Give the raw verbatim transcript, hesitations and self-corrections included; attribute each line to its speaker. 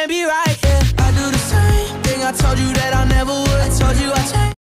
Speaker 1: be right, yeah. I do the same thing I told you that I never would. I told you I changed.